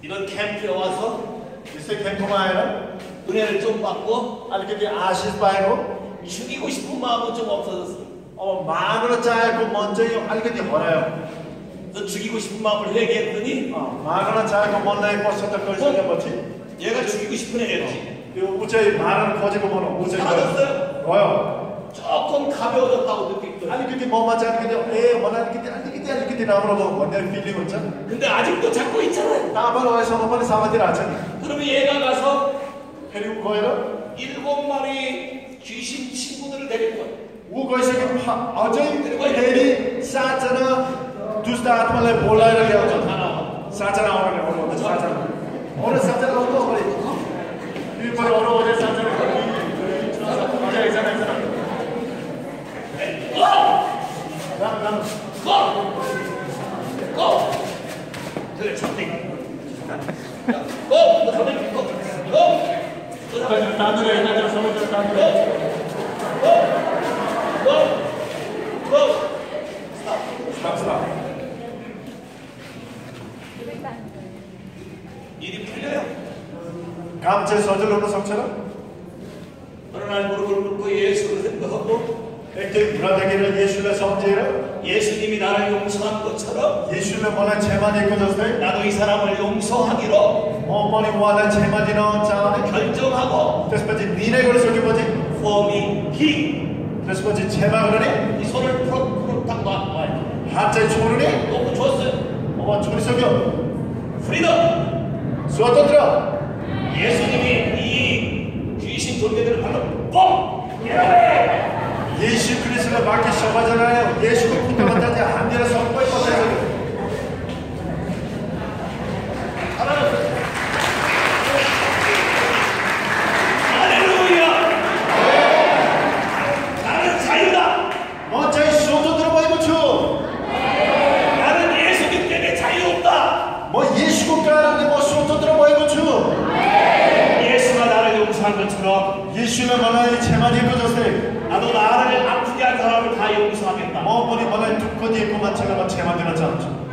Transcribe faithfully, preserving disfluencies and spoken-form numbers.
이런 캠프에 와서 इससे 캠프 में आएर 은혜를 좀 받고 अलिकति आशिष पाएको 죽이고 싶은 마음은 좀 없어졌어. अब माग्न चाहेको मन चाहिँ अलिकति हरायो 너 죽이고 싶은 마음을 회개했더니 माग्न चाहेको मनलाई पश्चाताप गरिसकेपछि 얘가 죽이고 싶은 애였지. त्यो ऊ चाहिँ मार्न खोजेको मन ऊ चाहिँ 사라졌어요? गयो 조금 가벼워졌다고 느끼더라고. अलिकति ममा चाहिँ अलिकति ए मलाई अलिकति अलिकति अलिकति राम्रो भयो भन्ने फिलिङ हुन्छ 근데 आ직도 잡고 있잖아요. तापर भएसम्म पनि समातिरहेको छ नि 그러면 얘가 가서 फेरि ऊ गएर 일곱 मारी 귀신 친구들을 데리고 와. ऊ गइसकेपछि अझै फेरि सातजना दुष्ट आत्मालाई बोलाएर ल्याउँछ सातजना आउन ल्याउनु सातजना अरू सातजना आउँछ अगाडि यो पनि अरू अरू सातजना एकजना एकजना Go! राम राम Go! Go! 그래, 잡대. Go! 너 잡대. Go! Go! तान्दुरे यतातिर समुद्र तान्दुरे Go! Go! Go! स्टप स्टप 일이 풀려요. काम चाहिँ सजिलो हुन सक्छ र 어느 날 무릎을 꿇고 예수를 생각하고 एकदिन घुँडा देखेर येशूलाई सम्झेर 예수님이 나를 용서한 것처럼 येशूले मलाई क्षमा दिएको जस्तै 나도 이 사람을 용서하기로 म पनि उहाँलाई क्षमा दिन चाहने 결정하고 त्यसपछि निर्णय गरिसकेपछि for me he त्यसपछि क्षमा गर्ने 이 손을 풀어 딱 놔. हात चाहिँ छोड्ने 너무 좋았어요. अब छोडिसक्यो 프리덤. स्वतन्त्र 예수님이 이 귀신 돌개들을 발로 뻥! 이러네! येशू क्रिस्टले बाँकी सबैजनाले येशूको खुट्टामा चाहिँ हानेर सबै बसाइसक्यो 할렐루야! 나는 자유다! म चाहिँ स्वतन्त्र भएको छु 나는 예수님 때문에 자유 없다! म येशूको कारणले म स्वतन्त्र भएको छु 예수가 나를 용서한 것처럼 येशूले मलाई क्षमा दिएको जस्तै 나도 나를 아프게 한 사람을 다 용서하겠다. म पनि मलाई दुःख दिएको मान्छेलाई म क्षमा दिन चाहन्छु